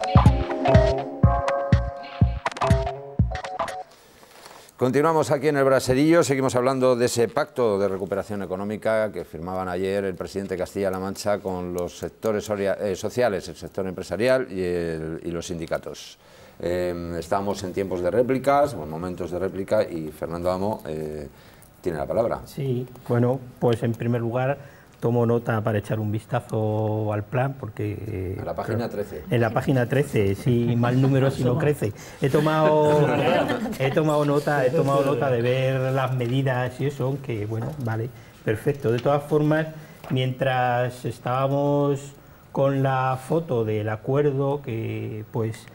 Continuamos aquí en el Braserillo, seguimos hablando de ese pacto de recuperación económica que firmaban ayer el presidente de Castilla-La Mancha con los sectores sociales, el sector empresarial y los sindicatos. Estamos en tiempos de réplicas, o en momentos de réplica, y Fernando Amo tiene la palabra. Sí, bueno, pues en primer lugar tomo nota para echar un vistazo al plan, porque... A la página 13. En la página 13, sí, mal número si no crece. He tomado nota de ver las medidas y eso, que bueno, vale, perfecto. De todas formas, mientras estábamos con la foto del acuerdo, que pues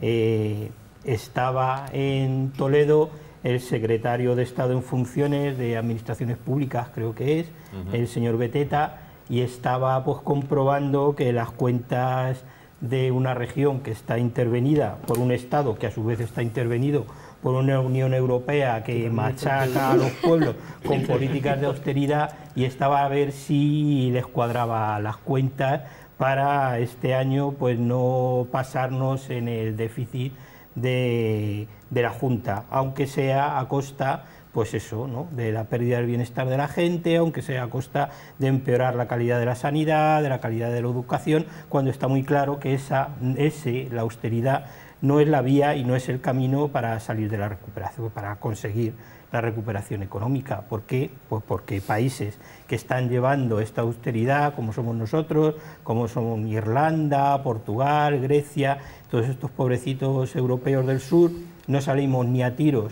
estaba en Toledo el secretario de Estado en funciones de Administraciones Públicas, creo que es, el señor Beteta, y estaba pues comprobando que las cuentas de una región que está intervenida por un Estado que a su vez está intervenido por una Unión Europea que machaca a los pueblos con políticas de austeridad, y estaba a ver si les cuadraba las cuentas para este año pues no pasarnos en el déficit de la Junta, aunque sea a costa, pues eso, ¿no?, de la pérdida del bienestar de la gente, aunque sea a costa de empeorar la calidad de la sanidad, de la calidad de la educación, cuando está muy claro que la austeridad no es la vía y no es el camino para salir de la recuperación, para conseguir la recuperación económica. ¿Por qué? Pues porque países que están llevando esta austeridad, como somos nosotros, como son Irlanda, Portugal, Grecia, todos estos pobrecitos europeos del sur, no salimos ni a tiros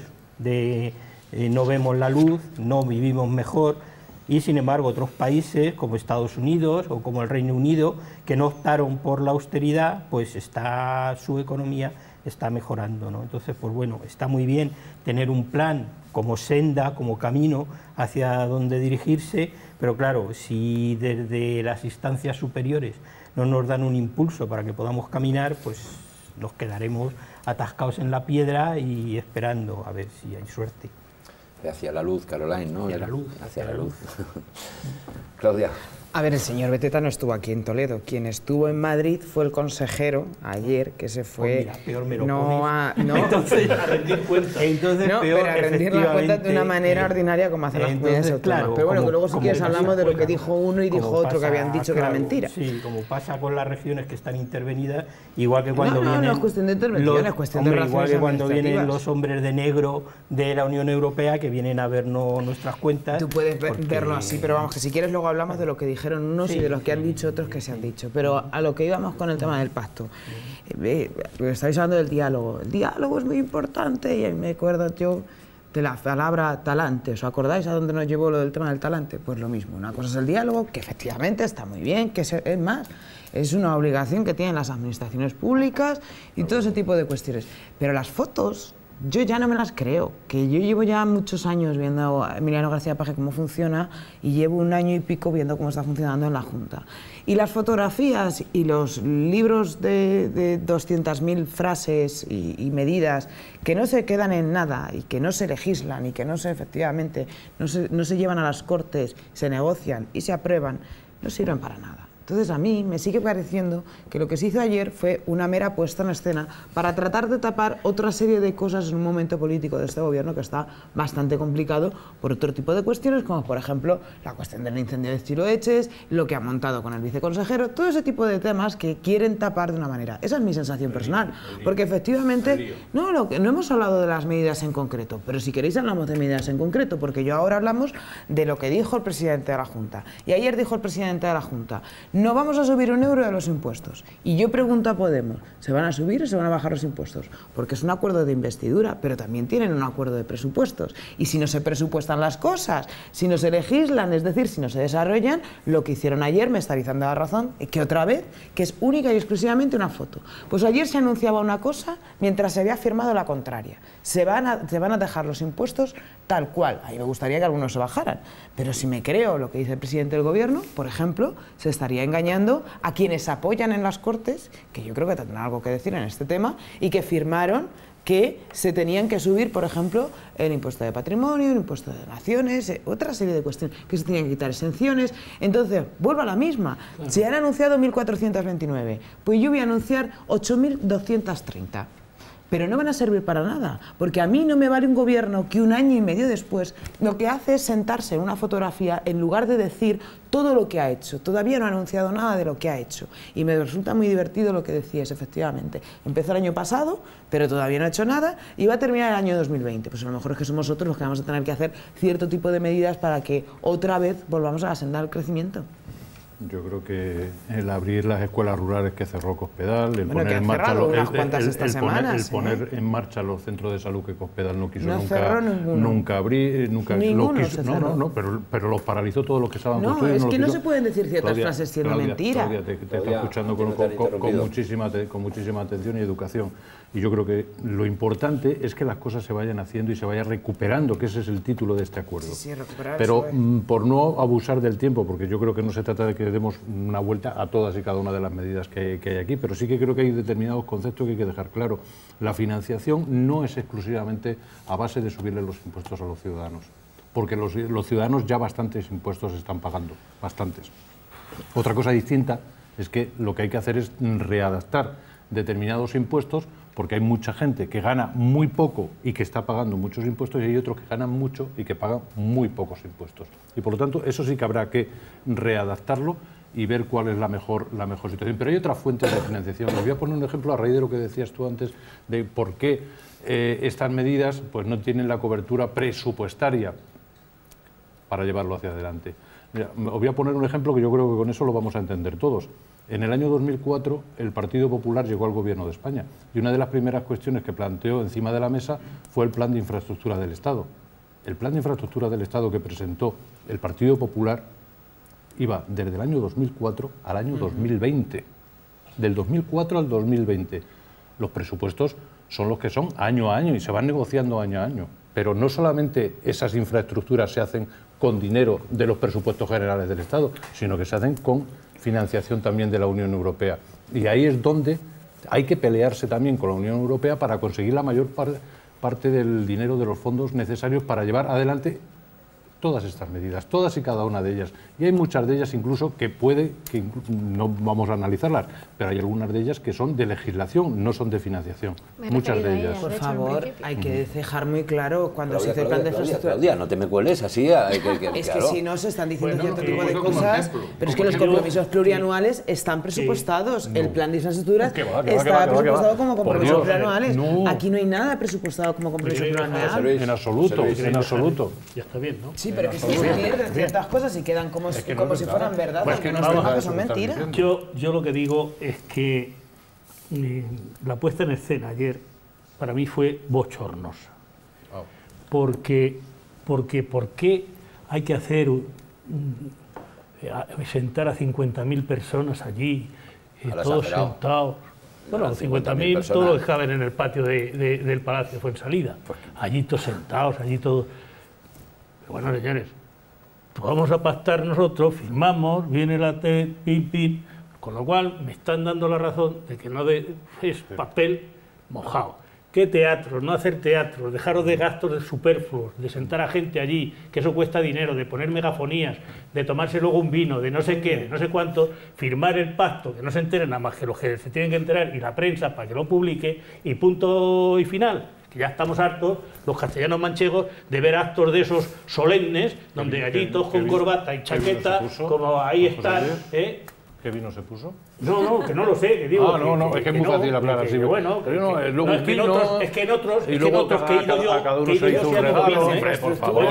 no vemos la luz, no vivimos mejor, y sin embargo otros países como Estados Unidos o como el Reino Unido, que no optaron por la austeridad, pues su economía está mejorando, ¿no? Entonces, pues bueno, está muy bien tener un plan como senda, como camino hacia donde dirigirse, pero claro, si desde las instancias superiores no nos dan un impulso para que podamos caminar, pues nos quedaremos atascados en la piedra y esperando a ver si hay suerte. Hacia la luz, Caroline, ¿no? Hacia la luz. Hacia la luz. Claudia. A ver, el señor Beteta no estuvo aquí en Toledo. Quien estuvo en Madrid fue el consejero ayer, que se fue... Pues mira, peor me lo no pones. No, entonces a rendir cuentas. Entonces, no, peor, pero a rendir las cuentas de una manera ordinaria, como hacen las comunidades autónomas. Claro, pero bueno, como, que luego si quieres hablamos de lo que dijo uno y dijo otro, que habían dicho que era mentira. Sí, como pasa con las regiones que están intervenidas, igual que cuando vienen... No es cuestión de intervención, es cuestión de razones igual que cuando administrativas. vienen los hombres de negro de la Unión Europea, que vienen a vernos nuestras cuentas... Tú puedes verlo así, pero vamos, que si quieres luego hablamos de lo que dijeron unos y de los que han dicho otros que se han dicho. Pero a lo que íbamos con el tema del pacto. Estáis hablando del diálogo. El diálogo es muy importante, y me acuerdo yo de la palabra talante. ¿Os acordáis a dónde nos llevó lo del tema del talante? Pues lo mismo. Una cosa es el diálogo, que efectivamente está muy bien, que es más, es una obligación que tienen las administraciones públicas y todo ese tipo de cuestiones. Pero las fotos... yo ya no me las creo, que yo llevo ya muchos años viendo a Emiliano García Paje cómo funciona, y llevo 1 año y pico viendo cómo está funcionando en la Junta. Y las fotografías y los libros de 200.000 frases y medidas que no se quedan en nada y que no se legislan y que efectivamente no se llevan a las Cortes, se negocian y se aprueban, no sirven para nada. Entonces a mí me sigue pareciendo que lo que se hizo ayer fue una mera puesta en escena para tratar de tapar otra serie de cosas en un momento político de este gobierno que está bastante complicado por otro tipo de cuestiones, como por ejemplo la cuestión del incendio de Chiroeches, lo que ha montado con el viceconsejero, todo ese tipo de temas que quieren tapar de una manera. Esa es mi sensación personal, porque efectivamente no hemos hablado de las medidas en concreto, pero si queréis hablamos de medidas en concreto, porque yo ahora hablamos de lo que dijo el presidente de la Junta, y ayer dijo el presidente de la Junta: no vamos a subir 1 euro de los impuestos. Y yo pregunto a Podemos, ¿se van a subir o se van a bajar los impuestos? Porque es un acuerdo de investidura, pero también tienen un acuerdo de presupuestos. Y si no se presupuestan las cosas, si no se legislan, es decir, si no se desarrollan, lo que hicieron ayer me estaría dando la razón, que otra vez, que es única y exclusivamente una foto. Pues ayer se anunciaba una cosa mientras se había firmado la contraria. Se van a dejar los impuestos tal cual. Ahí me gustaría que algunos se bajaran. Pero si me creo lo que dice el presidente del gobierno, por ejemplo, se estaría engañando a quienes apoyan en las Cortes, que yo creo que tendrán algo que decir en este tema, y que firmaron que se tenían que subir, por ejemplo, el impuesto de patrimonio, el impuesto de donaciones, otra serie de cuestiones, que se tenían que quitar exenciones. Entonces, vuelvo a la misma. Si han anunciado 1.429, pues yo voy a anunciar 8.230. Pero no van a servir para nada, porque a mí no me vale un gobierno que un año y medio después lo que hace es sentarse en una fotografía en lugar de decir todo lo que ha hecho. Todavía no ha anunciado nada de lo que ha hecho. Y me resulta muy divertido lo que decías, efectivamente. Empezó el año pasado, pero todavía no ha hecho nada y va a terminar el año 2020. Pues a lo mejor es que somos nosotros los que vamos a tener que hacer cierto tipo de medidas para que otra vez volvamos a la senda del crecimiento. Yo creo que el abrir las escuelas rurales que cerró Cospedal, el Bueno, poner que en han marcha cerrado unas cuantas estas semanas, poner en marcha los centros de salud que Cospedal no quiso No cerró ninguno. nunca abrir, nunca Ninguno lo quiso. se cerró. No, pero los paralizó todos los que estaban No, construidos. es que no quiso. se pueden decir ciertas frases siendo mentira. Claudia, te está Claudia, escuchando no te han interrumpido. con muchísima atención y educación. Y yo creo que lo importante es que las cosas se vayan haciendo y se vaya recuperando, que ese es el título de este acuerdo. Sí, recuperar. Pero por no abusar del tiempo, porque yo creo que no se trata de que demos una vuelta a todas y cada una de las medidas que hay aquí, pero sí que creo que hay determinados conceptos que hay que dejar claro. La financiación no es exclusivamente a base de subirle los impuestos a los ciudadanos, porque los ciudadanos ya bastantes impuestos están pagando, bastantes. Otra cosa distinta es que lo que hay que hacer es readaptar determinados impuestos, porque hay mucha gente que gana muy poco y que está pagando muchos impuestos, y hay otros que ganan mucho y que pagan muy pocos impuestos. Y por lo tanto, eso sí que habrá que readaptarlo y ver cuál es la mejor situación. Pero hay otras fuentes de financiación. Les voy a poner un ejemplo a raíz de lo que decías tú antes, de por qué estas medidas pues, no tienen la cobertura presupuestaria para llevarlo hacia adelante. Mira, os voy a poner un ejemplo que yo creo que con eso lo vamos a entender todos. En el año 2004 el Partido Popular llegó al Gobierno de España y una de las primeras cuestiones que planteó encima de la mesa fue el Plan de Infraestructura del Estado. El Plan de Infraestructura del Estado que presentó el Partido Popular iba desde el año 2004 al año 2020. Del 2004 al 2020. Los presupuestos son los que son año a año y se van negociando año a año. Pero no solamente esas infraestructuras se hacen con dinero de los presupuestos generales del Estado, sino que se hacen con financiación también de la Unión Europea. Y ahí es donde hay que pelearse también con la Unión Europea para conseguir la mayor parte del dinero de los fondos necesarios para llevar adelante todas estas medidas, todas y cada una de ellas. Y hay muchas de ellas incluso que no vamos a analizarlas, pero hay algunas de ellas que son de legislación, no son de financiación. Muchas de ellas. Por favor, hay que dejar muy claro cuando se dice el plan de infraestructura. Claudia, no te me cueles así. Es que si no se están diciendo cierto tipo de cosas, pero es que los compromisos plurianuales están presupuestados. El plan de infraestructuras está presupuestado como compromisos plurianuales. Aquí no hay nada presupuestado como compromiso plurianual. En absoluto, en absoluto. Ya está bien, ¿no? Sí, pero que se pierden ciertas cosas y quedan como si fueran verdad, aunque no es que son mentiras. Yo lo que digo es que la puesta en escena ayer para mí fue bochornosa. Porque ¿por qué hay que hacer sentar a 50.000 personas allí, todos sentados? Bueno, 50.000 todos los que caben en el patio del Palacio de Fuensalida. Allí todos sentados, allí todos... Bueno, señores, vamos a pactar nosotros, firmamos, viene la pin, con lo cual me están dando la razón de que no es papel mojado. ¿Qué teatro? No hacer teatro, dejaros de gastos superfluos, de sentar a gente allí, que eso cuesta dinero, de poner megafonías, de tomarse luego un vino, de no sé qué, de no sé cuánto, firmar el pacto, que no se enteren nada más que los que se tienen que enterar y la prensa para que lo publique, y punto y final. Que ya estamos hartos, los castellanos manchegos, de ver actos de esos solemnes, donde allí todos con corbata y chaqueta, como ahí están. ¿Qué vino se puso? No, que no lo sé, que digo. Es que es muy fácil hablar así. Bueno, es que en otros que he ido yo, cada uno se hizo un regalo, hombre, por favor,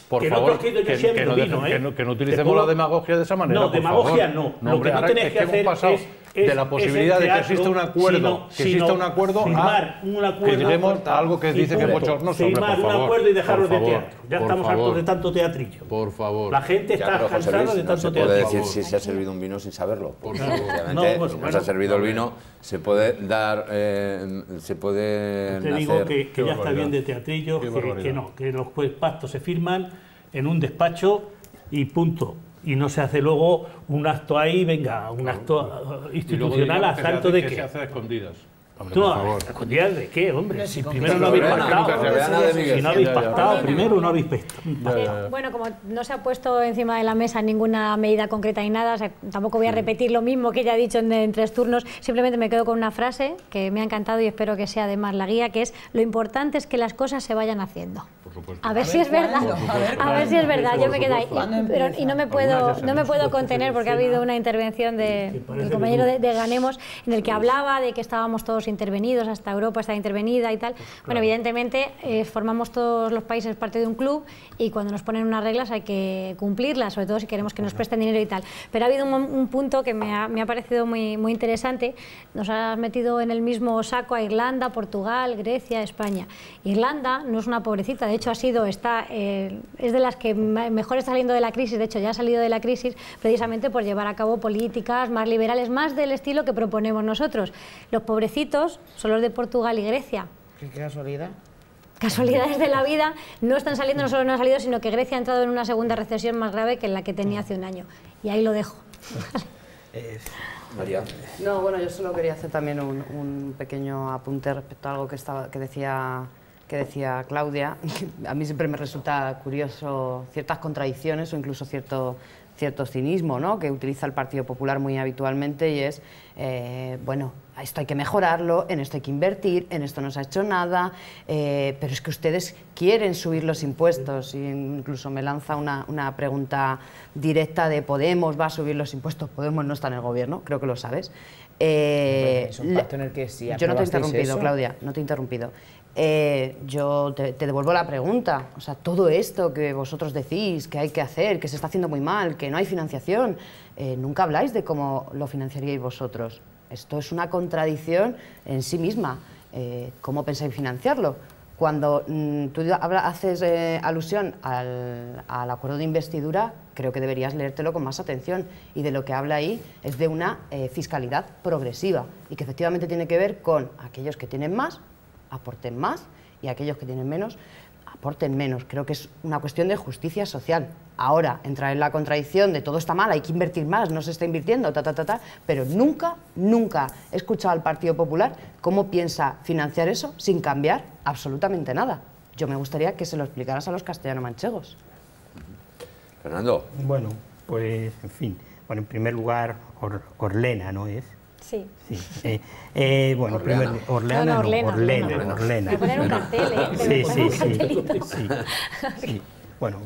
que no utilicemos la demagogia de esa manera. No, demagogia no. Lo que no tenéis que hacer es de la posibilidad de que exista un acuerdo, firmar un acuerdo, que lleguemos a algo que dice que es bochornoso. Firmar un acuerdo y dejarlo de teatro. Ya estamos hartos de tanto teatrillo. Por favor. La gente está cansada de tanto teatro. No se puede decir si se ha servido un vino sin saberlo. Por favor. efectivamente, no se ha servido el vino, se puede dar, se puede te digo que ya está bien de teatrillo, que los pactos se firman en un despacho y punto. Y no se hace luego un acto ahí, venga, un acto institucional a salto de que se hace a escondidas. Hombre, no, ¿escondidas de qué, hombre? Si primero no habéis pactado, si no habéis pactado, primero no habéis pactado. Bueno, como no se ha puesto encima de la mesa ninguna medida concreta ni nada, o sea, tampoco voy a repetir lo mismo que ya he dicho en 3 turnos, simplemente me quedo con una frase que me ha encantado y espero que sea además la guía, que es: lo importante es que las cosas se vayan haciendo. A ver si es verdad, a ver si es verdad, yo me quedo ahí. Y no me puedo contener porque ha habido una intervención del compañero de Ganemos en el que hablaba de que estábamos todos intervenidos, hasta Europa está intervenida y tal. Bueno, evidentemente formamos todos los países parte de un club y cuando nos ponen unas reglas hay que cumplirlas, sobre todo si queremos que nos presten dinero y tal. Pero ha habido un punto que me ha parecido muy interesante. Nos ha metido en el mismo saco a Irlanda, Portugal, Grecia, España. Irlanda no es una pobrecita, de hecho es de las que mejor está saliendo de la crisis, de hecho ya ha salido de la crisis precisamente por llevar a cabo políticas más liberales, más del estilo que proponemos nosotros. Los pobrecitos son los de Portugal y Grecia. ¿Qué casualidad? Casualidades de la vida, no están saliendo, no solo no han salido, sino que Grecia ha entrado en una segunda recesión más grave que la que tenía hace un año. Y ahí lo dejo. María. No, bueno, yo solo quería hacer también un pequeño apunte respecto a algo que decía Claudia. A mí siempre me resulta curioso ciertas contradicciones o incluso cierto cinismo, ¿no?, que utiliza el Partido Popular muy habitualmente, y es, bueno, esto hay que mejorarlo, en esto hay que invertir, en esto no se ha hecho nada, pero es que ustedes quieren subir los impuestos. Y incluso me lanza una pregunta directa de: ¿Podemos va a subir los impuestos? Podemos no está en el gobierno, creo que lo sabes. Es un pacto en el que sí. Yo no te he interrumpido, Claudia, no te he interrumpido. Yo te devuelvo la pregunta. O sea, todo esto que vosotros decís que hay que hacer, que se está haciendo muy mal, que no hay financiación, nunca habláis de cómo lo financiaríais vosotros. Esto es una contradicción en sí misma. ¿Cómo pensáis financiarlo? Cuando tú haces alusión al acuerdo de investidura, creo que deberías leértelo con más atención, y de lo que habla ahí es de una fiscalidad progresiva, y que efectivamente tiene que ver con aquellos que tienen más, aporten más, y aquellos que tienen menos, aporten menos. Creo que es una cuestión de justicia social. Ahora, entrar en la contradicción de todo está mal, hay que invertir más, no se está invirtiendo, pero nunca he escuchado al Partido Popular cómo piensa financiar eso sin cambiar absolutamente nada. Yo me gustaría que se lo explicaras a los castellano-manchegos. Fernando. Bueno, pues, en fin, bueno, en primer lugar, Orlena, ¿no es? Sí. Sí. Bueno, Orlena. Me ponen un cartel, Sí. Bueno,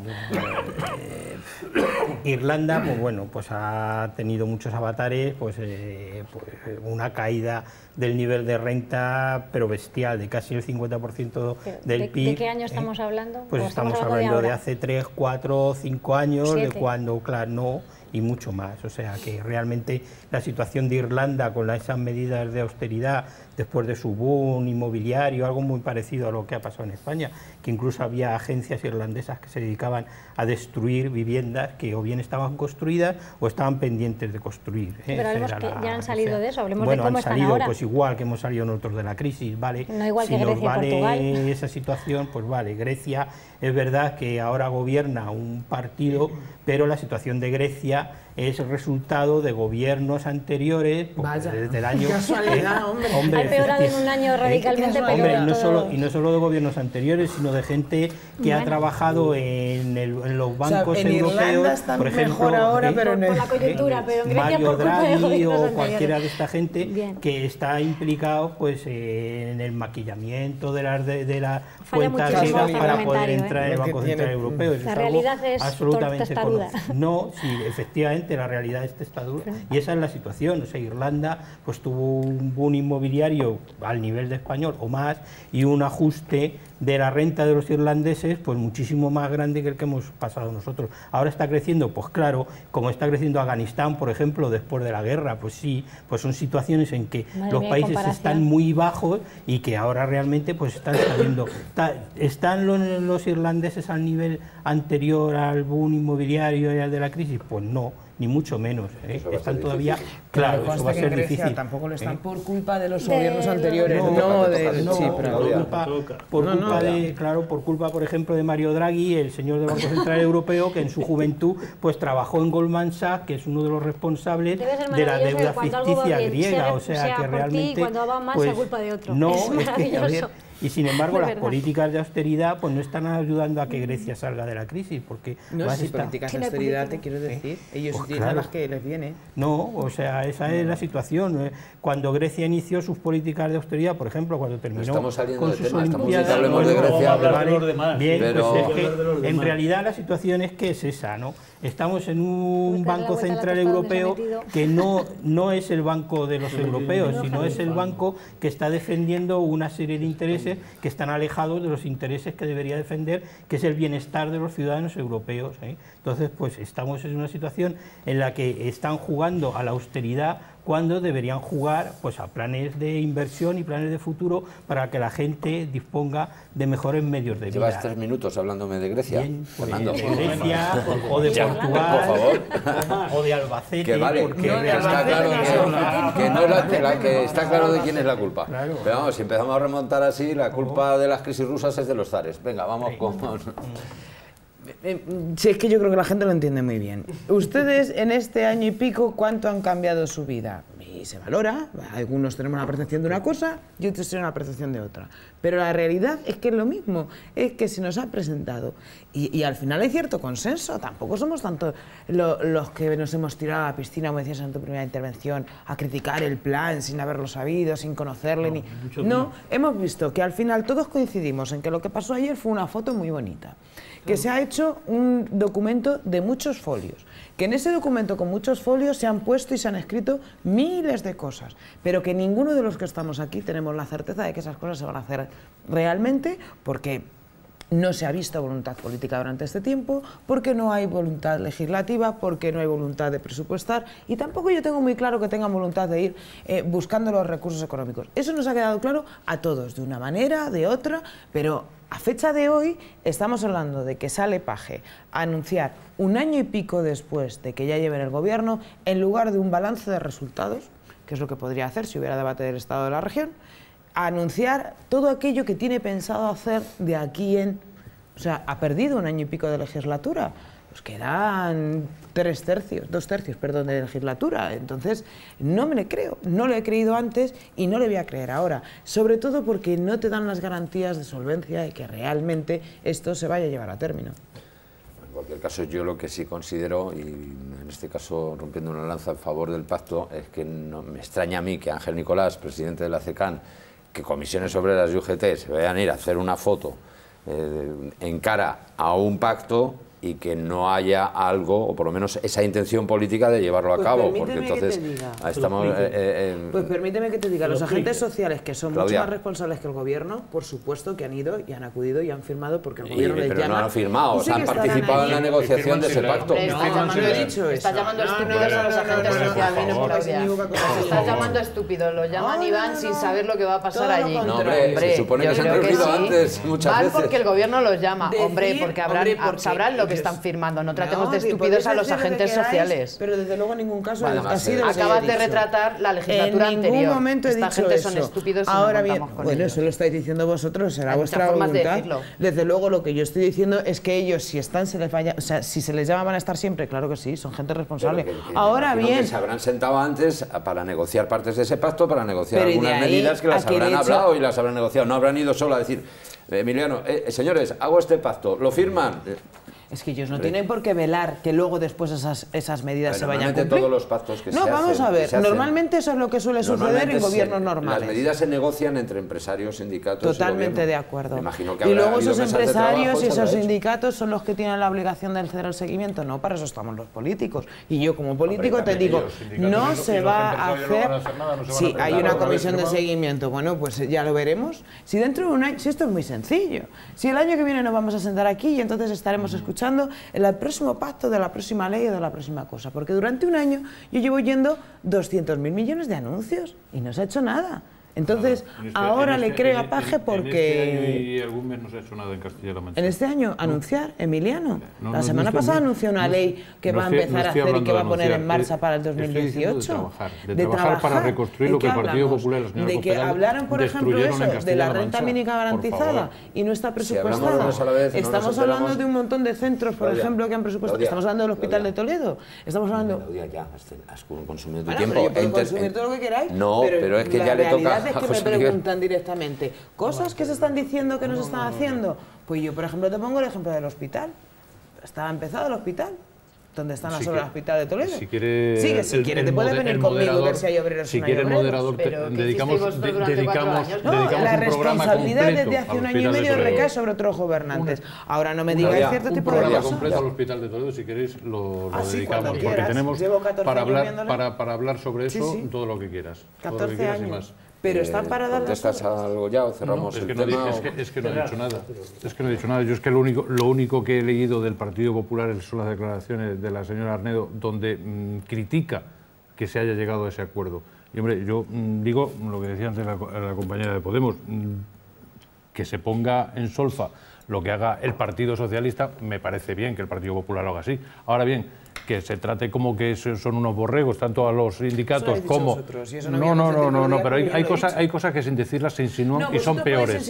Irlanda, pues bueno, pues ha tenido muchos avatares, pues una caída del nivel de renta, pero bestial, de casi el 50% del PIB. ¿De qué año estamos hablando? Pues estamos hablando de hace 3, 4, 5 años, 7. De cuando, claro, no, y mucho más. O sea que realmente la situación de Irlanda con esas medidas de austeridad después de su boom inmobiliario, algo muy parecido a lo que ha pasado en España, que incluso había agencias irlandesas que se dedicaban a destruir viviendas que o bien estaban construidas o estaban pendientes de construir. Pero hablemos que ya han salido de eso, hablemos de cómo están salido, ahora. Pues igual que hemos salido nosotros de la crisis, ¿vale? No igual que si Grecia nos y vale Portugal. Esa situación, pues vale. Grecia es verdad que ahora gobierna un partido, pero la situación de Grecia es el resultado de gobiernos anteriores, desde el año... ¡Qué casualidad, hombre! Ha empeorado en un año radicalmente, pero... Hombre, y no solo de gobiernos anteriores, sino de gente que ha trabajado en los bancos europeos, por ejemplo, mejor ahora, pero por la coyuntura, pero en Grecia Mario por culpa de Draghi gobiernos o cualquiera anteriores. de esta gente que está implicado pues en el maquillamiento de las cuentas griegas para poder entrar en el Banco Central Europeo. La realidad es absolutamente testaruda. No, sí, efectivamente la realidad es testaruda, y esa es la situación. O sea, Irlanda pues tuvo un boom inmobiliario al nivel de español o más, y un ajuste de la renta de los irlandeses, pues muchísimo más grande que el que hemos pasado nosotros. Ahora está creciendo, pues claro, como está creciendo Afganistán, por ejemplo, después de la guerra, pues sí, pues son situaciones en que los países están muy bajos y que ahora realmente pues están saliendo. ¿Están los irlandeses al nivel anterior al boom inmobiliario y al de la crisis? Pues no, ni mucho menos, ¿eh? Están todavía, claro, eso va a ser difícil. Tampoco lo están por culpa de los gobiernos anteriores, por culpa, por ejemplo, de Mario Draghi, el señor del Banco Central Europeo, que en su juventud pues trabajó en Goldman Sachs, que es uno de los responsables de la deuda ficticia griega, o sea que realmente cuando va mal pues, es culpa de otro. No, es maravilloso. Y sin embargo las políticas de austeridad pues no están ayudando a que Grecia salga de la crisis, porque políticas de austeridad, te quiero decir, ellos pues utilizan las que les viene. No, o sea, esa es la situación. Cuando Grecia inició sus políticas de austeridad, por ejemplo, cuando terminó con sus Olimpiadas, hablemos de Grecia, bien, pero pues es que en realidad la situación es que es esa, ¿no? Estamos en un Banco Central Europeo que no es el banco de los europeos, sino es el banco que está defendiendo una serie de intereses que están alejados de los intereses que debería defender, que es el bienestar de los ciudadanos europeos, ¿eh? Entonces, pues estamos en una situación en la que están jugando a la austeridad cuando deberían jugar pues a planes de inversión y planes de futuro para que la gente disponga de mejores medios de vida. Llevas 3 minutos hablándome de Grecia. Bien, pues de Grecia o de Portugal, por favor, o de Albacete. Que vale, está claro de quién es la culpa. Claro. Pero vamos, si empezamos a remontar así, la culpa de las crisis rusas es de los zares. Venga, vamos con... Sí, es que yo creo que la gente lo entiende muy bien. Ustedes en este año y pico, ¿cuánto han cambiado su vida? Y se valora, algunos tenemos una percepción de una cosa y otros tienen una percepción de otra. Pero la realidad es que es lo mismo, es que se nos ha presentado. Y al final hay cierto consenso, tampoco somos tanto los que nos hemos tirado a la piscina, como decías en tu primera intervención, a criticar el plan sin haberlo sabido, sin conocerle. No, hemos visto que al final todos coincidimos en que lo que pasó ayer fue una foto muy bonita, que se ha hecho un documento de muchos folios, que en ese documento con muchos folios se han puesto y se han escrito miles de cosas, pero que ninguno de los que estamos aquí tenemos la certeza de que esas cosas se van a hacer realmente, porque no se ha visto voluntad política durante este tiempo, porque no hay voluntad legislativa, porque no hay voluntad de presupuestar, y tampoco yo tengo muy claro que tengan voluntad de ir buscando los recursos económicos. Eso nos ha quedado claro a todos, de una manera, de otra, pero a fecha de hoy estamos hablando de que sale Page a anunciar un año y pico después de que ya lleven el gobierno, en lugar de un balance de resultados, que es lo que podría hacer si hubiera debate del Estado de la región, a anunciar todo aquello que tiene pensado hacer de aquí en... O sea, ha perdido un año y pico de legislatura, pues quedan 2 tercios de legislatura. Entonces, no me le creo, no le he creído antes y no le voy a creer ahora, sobre todo porque no te dan las garantías de solvencia de que realmente esto se vaya a llevar a término. En cualquier caso, yo lo que sí considero, y en este caso rompiendo una lanza a favor del pacto, es que no me extraña a mí que Ángel Nicolás, presidente de la CECAN, que Comisiones Obreras y UGT se vayan a ir a hacer una foto en cara a un pacto y que no haya algo, o por lo menos esa intención política de llevarlo a cabo, porque entonces estamos... Pues permíteme que te diga, los agentes sociales, que son mucho más responsables que el gobierno, por supuesto que han ido y han acudido y han firmado, porque el gobierno les llama... Pero no han firmado, o sea, han participado en la negociación de ese pacto. Estás llamando estúpidos a los agentes sociales. Estás llamando estúpidos, los llaman y van sin saber lo que va a pasar allí. No, hombre, se supone que se han reunido antes, muchas veces. Van porque el gobierno los llama, hombre, porque sabrán lo que están firmando. No tratemos de estúpidos a los agentes sociales. Pero desde luego en ningún caso ha sido. Acabas de retratar la legislatura anterior. En ningún momento he dicho eso. Esta gente son estúpidos y ahora no bien, contamos con bueno, ellos. eso lo estáis diciendo vosotros, será vuestra voluntad. Desde luego lo que yo estoy diciendo es que ellos, si están, se les vaya, o sea, si se les llama van a estar siempre, claro que sí, son gente responsable. Ahora bien, se habrán sentado antes para negociar partes de ese pacto, para negociar algunas medidas que las habrán hablado y las habrán negociado. No habrán ido solo a decir, Emiliano, señores, hago este pacto, ¿lo firman? Es que ellos no tienen por qué velar que luego después esas medidas se vayan a cumplir. Todos los pactos que se hacen... No, vamos a ver, normalmente eso es lo que suele suceder en gobiernos normales. Las medidas se negocian entre empresarios, sindicatos Totalmente de acuerdo. Y luego esos empresarios y esos sindicatos son los que tienen la obligación de hacer el seguimiento. No, para eso estamos los políticos. Y yo como político te digo, no se va a hacer... Sí, hay una comisión de seguimiento. Bueno, pues ya lo veremos. Si dentro de un año... Si esto es muy sencillo. Si el año que viene nos vamos a sentar aquí y entonces estaremos escuchando el próximo pacto de la próxima ley o de la próxima cosa. Porque durante un año yo llevo yendo 200.000 millones de anuncios y no se ha hecho nada. Entonces, ahora le creo a Paje porque... En este año y algún mes no se ha hecho nada en Castilla-La Mancha. En este año, anunciar, Emiliano. La semana pasada anunció una ley que va a empezar a hacer y que va a poner en marcha para el 2018. De trabajar para reconstruir lo que el Partido Popular... De que hablaran, por ejemplo, eso, de la renta mínima garantizada y no está presupuestada. Estamos hablando de un montón de centros, por ejemplo, que han presupuestado. Estamos hablando del Hospital de Toledo. Estamos hablando... Ya, has consumido tu tiempo. Yo puedo consumir todo lo que queráis. No, pero es que ya le toca... Es que me preguntan directamente, cosas que se están diciendo que no se están haciendo. Pues yo, por ejemplo, te pongo el ejemplo del hospital. Estaba empezado el hospital. ¿Dónde están las obras del Hospital de Toledo? Si quiere, sí, que si quiere te puedes venir conmigo y ver si hay obreros. Si quiere el moderador, dedicamos un la responsabilidad desde hace un año y medio recae sobre otros gobernantes. Ahora no me digáis cierto tipo de cosas. Un programa completo al Hospital de Toledo, si queréis, lo dedicamos. Porque tenemos para hablar sobre eso todo lo que quieras. 14 años. Pero están para dar ¿Contestas algo ya o cerramos el tema? Es que no he dicho nada. Es que no he dicho nada. Yo es que lo único que he leído del Partido Popular son las declaraciones de la señora Arnedo, donde critica que se haya llegado a ese acuerdo. Y hombre, yo digo lo que decía antes la compañera de Podemos, que se ponga en solfa lo que haga el Partido Socialista, me parece bien que el Partido Popular lo haga así. Ahora bien, que se trate como que son unos borregos, tanto a los sindicatos como... No, pero hay cosas que sin decirlas se insinúan y son peores,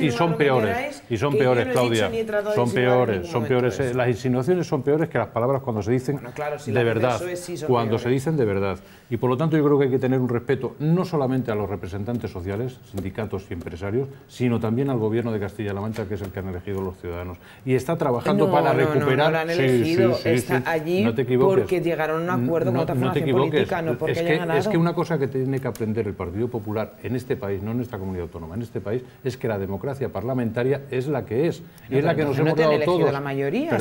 Claudia. Son peores. Las insinuaciones son peores que las palabras cuando se dicen de verdad. Cuando se dicen de verdad. Y por lo tanto yo creo que hay que tener un respeto no solamente a los representantes sociales, sindicatos y empresarios, sino también al gobierno de Castilla-La Mancha, que es el que han elegido los ciudadanos. Y está trabajando para recuperar... No lo han elegido, está allí no te equivoques. Porque llegaron a un acuerdo con otra formación política, no porque hayan ganado. Es que una cosa que tiene que aprender el Partido Popular en este país, no en esta comunidad autónoma, en este país, es que la democracia parlamentaria es la que es. Y es la que nos hemos dado todos. La mayoría,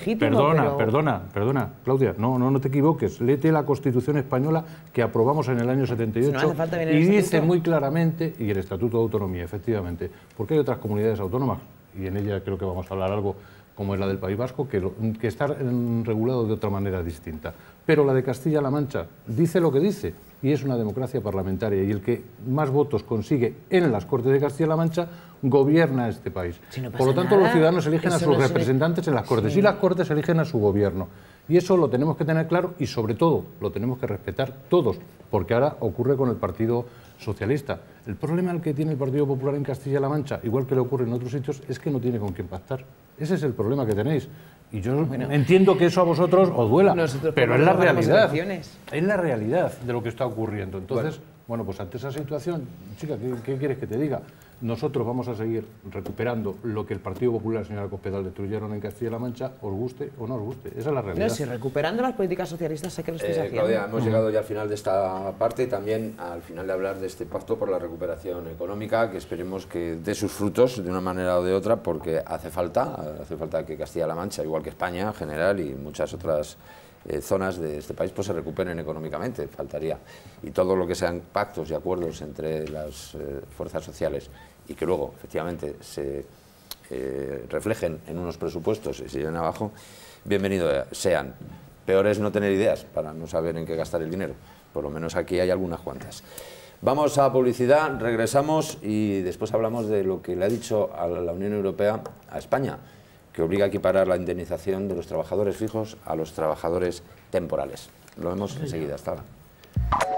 Perdona, Claudia, no te equivoques. Léete la Constitución española que aprobamos en el año 78 y dice muy claramente, y el Estatuto de Autonomía, efectivamente, porque hay otras comunidades autónomas, y en ella creo que vamos a hablar algo como es la del País Vasco, que está regulado de otra manera distinta. Pero la de Castilla-La Mancha dice lo que dice, y es una democracia parlamentaria, y el que más votos consigue en las Cortes de Castilla-La Mancha gobierna este país. Por lo tanto, los ciudadanos eligen a sus representantes en las Cortes, y las Cortes eligen a su gobierno. Y eso lo tenemos que tener claro, y sobre todo lo tenemos que respetar todos, porque ahora ocurre con el Partido Socialista. El problema al que tiene el Partido Popular en Castilla-La Mancha, igual que le ocurre en otros sitios, es que no tiene con quién pactar. Ese es el problema que tenéis. Y yo entiendo que eso a vosotros os duela, pero es la realidad. Es la realidad de lo que está ocurriendo. Entonces, bueno, pues ante esa situación, chica, ¿qué quieres que te diga? Nosotros vamos a seguir recuperando lo que el Partido Popular y la señora Cospedal destruyeron en Castilla-La Mancha, os guste o no os guste. Esa es la realidad. No, si recuperando las políticas socialistas sé que lo estáis haciendo. Claudia, hemos llegado ya al final de esta parte y también al final de hablar de este pacto por la recuperación económica, que esperemos que dé sus frutos de una manera o de otra, porque hace falta que Castilla-La Mancha, igual que España en general y muchas otras zonas de este país, pues se recuperen económicamente, faltaría. Y todo lo que sean pactos y acuerdos entre las fuerzas sociales y que luego, efectivamente, se reflejen en unos presupuestos y se lleven abajo, bienvenidos sean. Peor es no tener ideas para no saber en qué gastar el dinero. Por lo menos aquí hay algunas cuantas. Vamos a publicidad, regresamos y después hablamos de lo que le ha dicho a la Unión Europea a España, que obliga a equiparar la indemnización de los trabajadores fijos a los trabajadores temporales. Lo vemos enseguida. Hasta ahora.